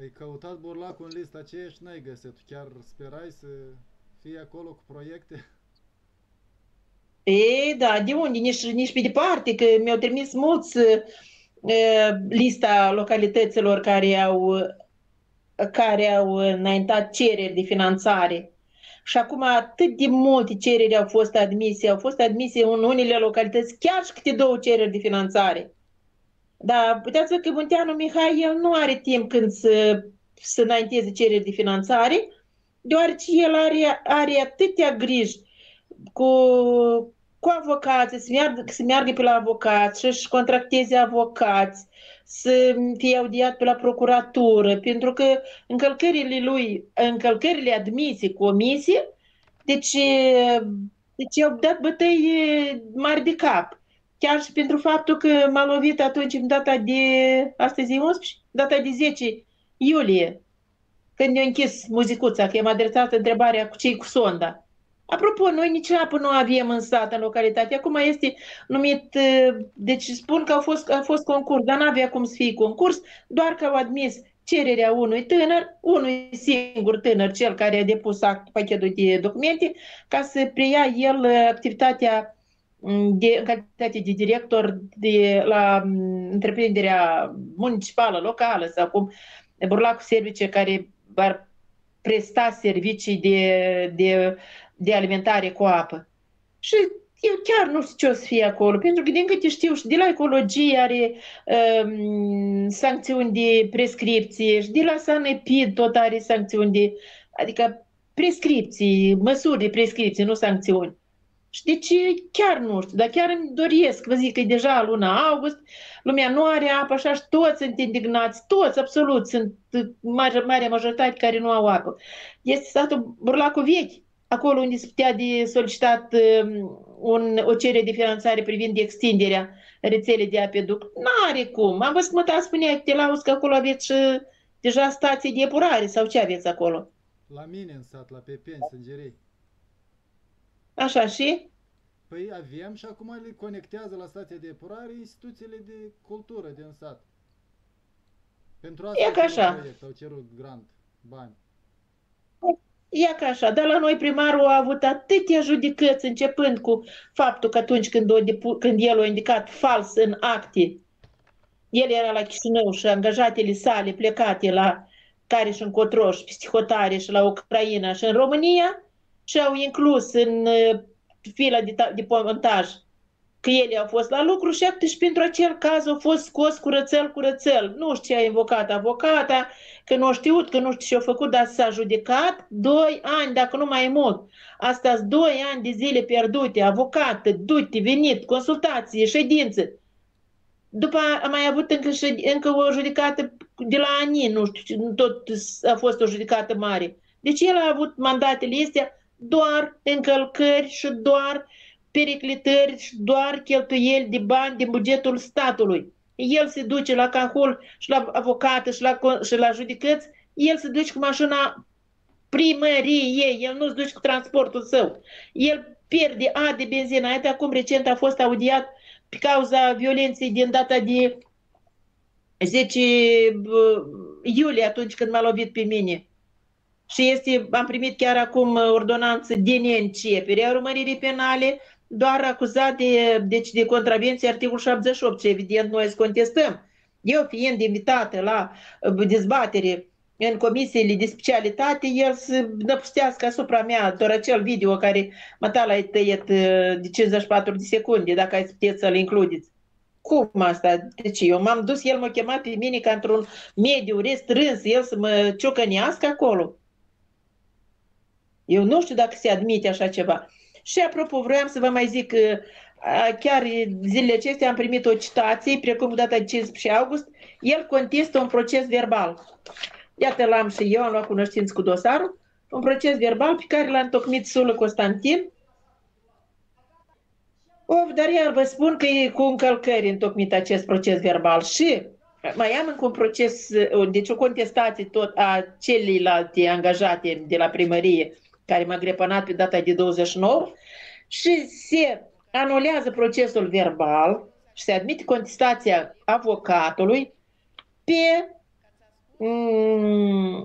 Ai căutat burlacul în lista aceea și n-ai găsit. Chiar sperai să fie acolo cu proiecte? E, da, de unde? Nici pe departe, că mi-au trimis mulți lista localităților care au înaintat cereri de finanțare. Și acum atât de multe cereri au fost admise în unele localități chiar și câte două cereri de finanțare. Dar puteți vedea că Munteanu Mihai, el nu are timp când să înainteze cereri de finanțare, deoarece el are atâtea griji cu, cu avocații, să meargă pe la avocați, să-și contracteze avocați, să fie audiat pe la procuratură, pentru că încălcările admise comisie, deci, deci au dat bătăi mari de cap. Chiar și pentru faptul că m-a lovit atunci în astăzi e 11, data de 10 iulie, când ne-a închis muzicuța, că i-am adresat întrebarea cu cei cu sonda. Apropo, noi nici apă nu avem în sat, în localitate. Acum este numit, deci spun că a fost concurs, dar n-avea cum să fie concurs, doar că au admis cererea unui singur tânăr, cel care a depus pachetul de documente, ca să preia el activitatea în calitate de director la întreprinderea municipală, locală sau cum, Burlacul Service, care ar presta servicii de alimentare cu apă. Și eu chiar nu știu ce o să fie acolo, pentru că din câte știu și de la ecologie are sancțiuni de prescripție și de la Sanepid tot are sancțiuni adică prescripții, măsuri de prescripție, nu sancțiuni. Și deci chiar nu știu, dar chiar îmi doresc, vă zic că e deja luna august, lumea nu are apă, așa și toți sunt indignați, toți, absolut, sunt marea majoritate care nu au apă. Este satul Burlacul Vechi, acolo unde se putea de solicitat o cerere de finanțare privind extinderea rețelei de apeduct. N-are cum. Am văzut, mă, spunea că te lauzi că acolo aveți și deja stații de epurare sau ce aveți acolo. La mine în sat, la Pepeni, Sângerei. Așa și? Păi avem și acum le conectează la stația de epurare instituțiile de cultură din sat. Pentru asta E au ca cerut așa. proiect, au cerut grant, bani. Ia ca așa, dar la noi primarul a avut atâtea judecăți, începând cu faptul că atunci când el a indicat fals în acte, el era la Chișinău și angajatele sale plecate la care și în Cotroș, peste hotare și la Ucraina și în România și au inclus în fila de montaj că ele au fost la lucru și pentru acel caz au fost scos curățel. Nu știu ce a invocat avocata, că nu a știut, că nu știu ce a făcut, dar s-a judecat 2 ani, dacă nu mai e mult. Asta sunt 2 ani de zile pierdute, avocată, dute, venit, consultație, ședință. După a mai avut încă o judecată de la ani, nu știu, tot a fost o judecată mare. Deci el a avut mandatele astea doar încălcări și doar periclitări și doar cheltuieli de bani din bugetul statului. El se duce la cahul și la avocată și la judecăți, el se duce cu mașina primăriei, el nu se duce cu transportul său. El pierde de benzină. Iată, acum recent a fost audiat pe cauza violenței din data de 10 iulie, atunci când m-a lovit pe mine. Și am primit chiar acum ordonanță de neîncepere a urmăririi penale, doar acuzat de contravenție articolul 78, ce evident noi îți contestăm. Eu fiind invitată la dezbatere în comisiile de specialitate, el să năpustească asupra mea doar acel video care mătala ai tăiet de 54 de secunde, dacă ai puteți să-l includeți. Cum asta? Deci eu m-am dus, el m-a chemat pe mine ca într-un mediu restrâns, el să mă ciocănească acolo. Eu nu știu dacă se admite așa ceva. Și apropo, vroiam să vă mai zic că chiar zilele acestea am primit o citație, precum data de 15 august, el contestă un proces verbal. Iată, l-am și eu, am luat cunoștință cu dosarul, un proces verbal pe care l-a întocmit Sulă Constantin. Dar iar vă spun că e cu încălcări întocmit acest proces verbal și mai am încă un proces, deci o contestație tot a celelalte angajate de la primărie care m-a grepănat pe data de 29 și se anulează procesul verbal și se admite contestația avocatului pe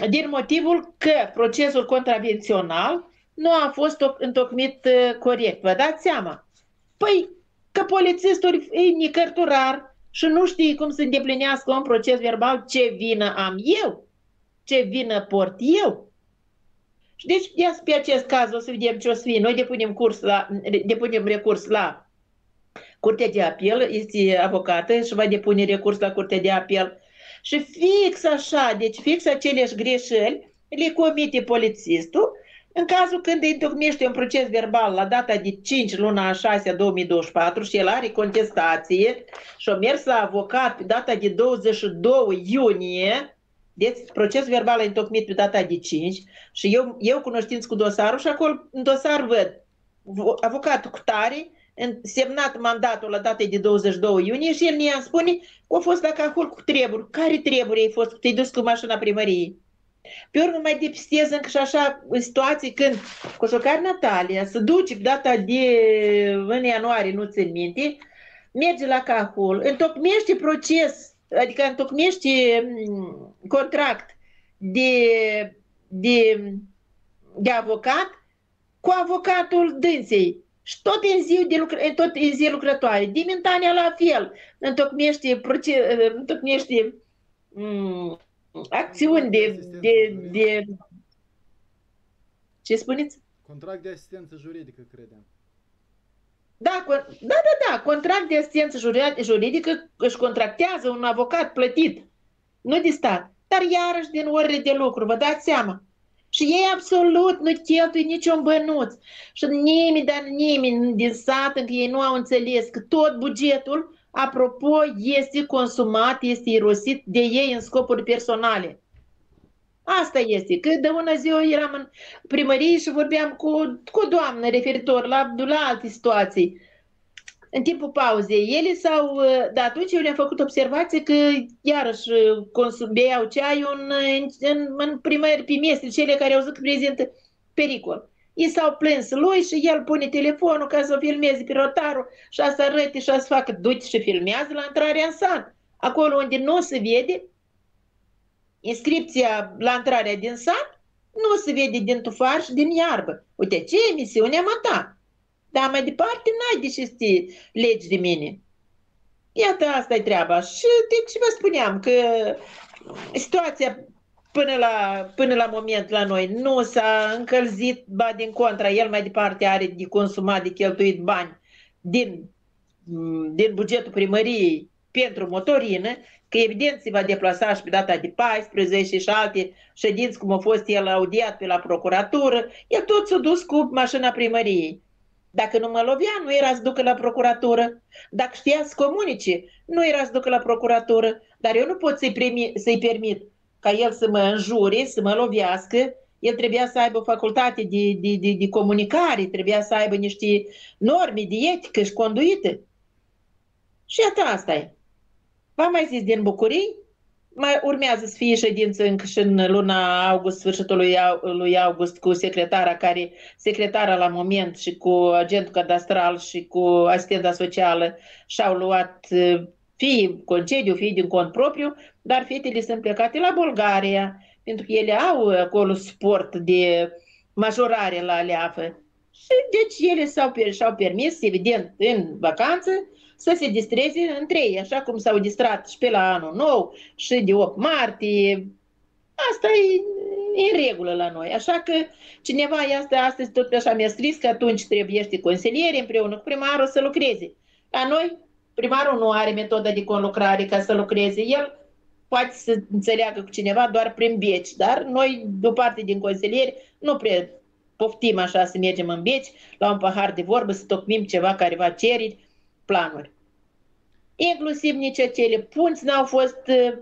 din motivul că procesul contravențional nu a fost întocmit corect. Vă dați seama? Păi, că polițistul e nicărturar și nu știe cum să îndeplinească un proces verbal, ce vină am eu, ce vină port eu. Și deci, pe acest caz o să vedem ce o să fie. Noi depunem recurs la Curtea de Apel, este avocată și va depune recurs la Curtea de Apel. Și fix așa, deci fix aceleași greșeli le comite polițistul în cazul când îi întocmește un proces verbal la data de 5 luna 6 2024 și el are contestație și a mers la avocat pe data de 22 iunie, deci procesul verbal e întocmit pe data de 5 și eu cunoștinț cu dosarul și acolo în dosar văd avocatul cu tare, semnat mandatul la data de 22 iunie și el ne spune că a fost la Cahul cu treburi. Care treburi ai fost? Te-ai dus cu mașina primăriei. Pe urmă mai depistez încă și așa situații când Coșocar Natalia se duce pe data de în ianuarie, nu țin minte, merge la Cahul, întocmește proces, adică întocmește contract de avocat cu avocatul dânsei. Și tot în zi lucrătoare. Dimentania la fel. Întocmește acțiuni de... Ce spuneți? Contract de asistență juridică, credem. Da. Contract de asistență juridică își contractează un avocat plătit. Nu de stat. Dar iarăși din orele de lucru. Vă dați seama? Și ei absolut nu cheltuie niciun bănuț. Și nimeni din sat încă ei nu au înțeles că tot bugetul, apropo, este consumat, este irosit de ei în scopuri personale. Asta este. Că de una zi eu eram în primărie și vorbeam cu o doamnă referitor la alte situații. În timpul pauzei, ele dar atunci eu le-am făcut observație că iarăși beau ceai în primări, pe mese, cele care au zis că prezintă pericol. Ei s-au plâns lui și el pune telefonul ca să o filmeze pe rotarul și să arăte și să facă, du-te și filmează la intrarea în sat. Acolo unde nu se vede inscripția la intrarea din sat, nu se vede din tufar și din iarbă. Uite, ce emisiune am ta. Dar mai departe n-ai de ce să te legi de mine. Iată, asta e treaba. Și deci vă spuneam că situația până la moment la noi nu s-a încălzit, ba din contra, el mai departe are de consumat, de cheltuit bani din bugetul primăriei pentru motorină, că evident se va deplasa și pe data de 14 și alte ședinți, cum a fost el audiat pe la procuratură, el tot s-a dus cu mașina primăriei. Dacă nu mă lovea, nu era să ducă la procuratură. Dacă știa să comunice, nu era să ducă la procuratură. Dar eu nu pot să-i permit ca el să mă înjure, să mă lovească. El trebuia să aibă o facultate de comunicare, trebuia să aibă niște norme de etică și conduită. Și iată, asta e. V-am mai zis din bucurii, mai urmează să fie ședință încă și în luna august, sfârșitul lui august, cu secretara la moment și cu agentul cadastral și cu asistenta socială și-au luat fie concediu, fie din cont propriu, dar fetele sunt plecate la Bulgaria, pentru că ele au acolo sport de majorare la leafă. Și deci ele și-au permis, evident, în vacanță, să se distreze între ei, așa cum s-au distrat și pe la anul nou și de 8 martie. Asta e în regulă la noi. Așa că cineva astăzi tot așa mi-a scris că atunci trebuiește consilieri împreună cu primarul să lucreze. La noi, primarul nu are metoda de conlucrare ca să lucreze. El poate să înțeleagă cu cineva doar prin beci, dar noi, de o parte din consilieri, nu prea poftim așa să mergem în beci, la un pahar de vorbă, să tocmim ceva care va ceri planuri. Inclusiv nici acele punți n-au fost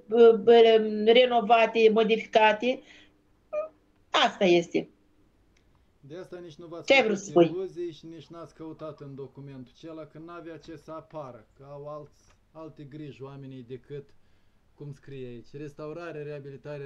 renovate, modificate. Asta este. De asta nici nu v-ați Ce ai vrut să făcut spui? iluzii și nici n-ați căutat în documentul acela că n-avea ce să apară, că au alte griji oamenii decât cum scrie aici. Restaurare, reabilitare,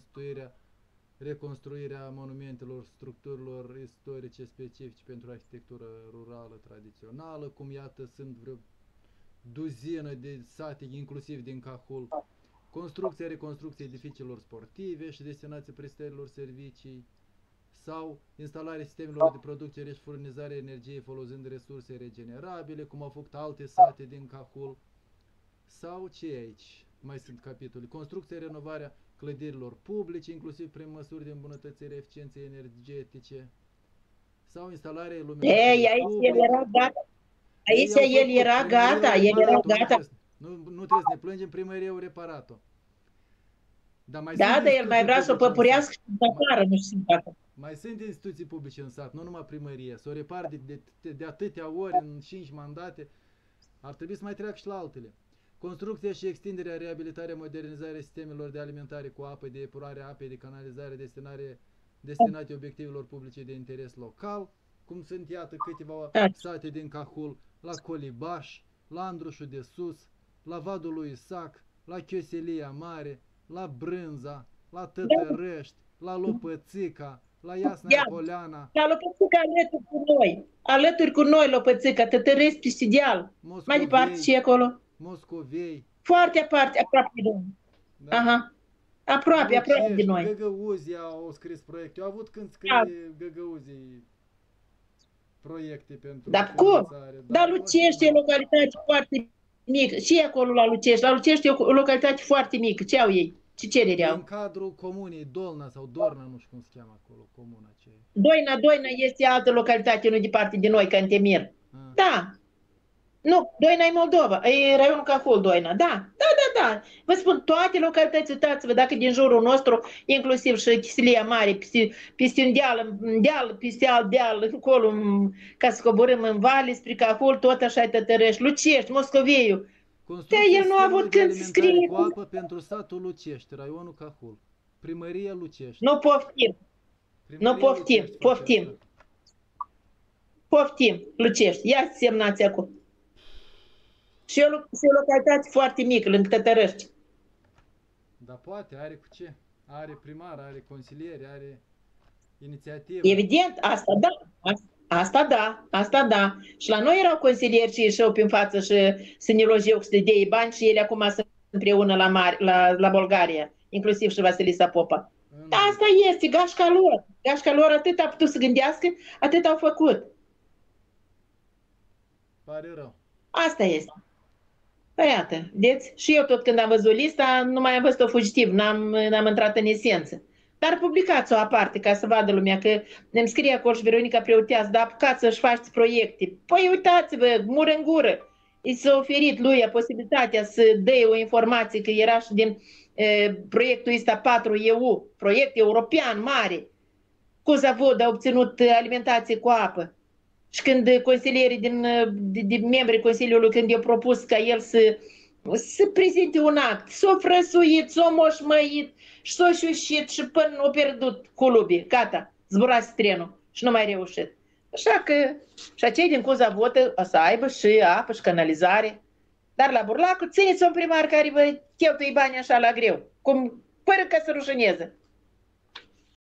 reconstruirea monumentelor, structurilor istorice specifice pentru arhitectură rurală tradițională, cum iată sunt vreo duzină de sate, inclusiv din Cahul, construcția, reconstrucția edificiilor sportive și destinația prestărilor servicii, sau instalarea sistemelor de producție și furnizare energiei folosind resurse regenerabile, cum au făcut alte sate din Cahul, sau ce aici? Mai sunt capitole. Construcția, renovarea clădirilor publice, inclusiv prin măsuri de îmbunătățire a eficienței energetice, sau instalarea iluminării. Ei, aici el era gata. Aici el era gata, el era gata. Nu trebuie să ne plângem, primăria au reparat-o. Dar mai Da, sunt dar el mai vrea să o instituții publice în păpurească și să apară, nu știu dacă. Mai sunt instituții publice în sat, nu numai primărie. Să o repar de atâtea ori în 5 mandate, ar trebui să mai treacă și la altele. Construcția și extinderea, reabilitarea, modernizarea sistemelor de alimentare cu apă, de epurare a apei, de canalizare, destinate obiectivelor publice de interes local, cum sunt, iată, câteva sate din Cahul, la Colibaș, la Andrușul de Sus, la Vadul lui Isac, la Chioselia Mare, la Brânza, la Tătărăști, la Lopățica, la Iasna Poleana. La Lopățica alături cu noi. Alături cu noi Lopățica, Tătărăști, Pistideal. Mai departe și acolo. Moscovei. Foarte aproape de noi. Da. Aha. Aproape de noi. Găgăuzii au scris proiecte. Eu am avut când scrie Găgăuzii proiecte pentru finanțare. Dar Lucești e o localitate foarte mică. Și acolo la Lucești. La Lucești e o localitate foarte mică. Ce au ei? Ce cerere au? În cadrul comunei Dolna sau Dorna, nu știu cum se cheamă acolo, comuna aceea. Doina este altă localitate, nu departe de noi, Cantemir. Da. Nu, Doina e Moldova, e raionul Cahul, Doina, da. Vă spun, toate localități, uitați-vă, dacă din jurul nostru, inclusiv și Chiselia Mare, peste un deal, peste alt deal, încolo, ca să coborâm în vale, spre Cahul, tot așa Tătărăști, Lucești, Moscoveiu. El nu a avut când să scrie. Cu apă pentru satul Lucești, raionul Cahul. Primăria Lucești. Nu poftim. Nu poftim, poftim. Poftim, Lucești. Ia semnați acolo. Și o localitate foarte mică, lângă Tătărăști. Dar poate, are cu ce? Are primar, are consilieri, are inițiativă. Evident, asta da. Asta da. Și la noi erau consilieri și ieșeau prin față și să ne logeau să dea bani și ele acum sunt împreună la Bulgaria, inclusiv și Vasilisa Popa. Asta este, gașca lor. Gașca lor atât a putut să gândească, atât au făcut. Pare rău. Asta este. Păi iată, vedeți? Și eu tot când am văzut lista, nu mai am văzut-o fugitiv, n-am intrat în esență. Dar publicați-o aparte, ca să vadă lumea, că ne-mi scrie acolo și Veronica Preoteaz, dar apucați să-și faceți proiecte. Păi uitați-vă, mură în gură. I s-a oferit lui posibilitatea să dea o informație, că era și din proiectul ăsta 4EU, proiect european mare. Cuzavod a obținut alimentație cu apă. Și când consilierii din membrii Consiliului, când i-au propus ca el să prezinte un act, s-a frăsuit, s-a moșmăit, și s-a șușit și până a pierdut culubii. Gata, zburase trenul și nu mai reușit. Așa că și acei din Cuzavod o să aibă și apă și canalizare. Dar la Burlacu țineți un primar care vă cheltuie bani așa la greu, cum pără că să rușineze.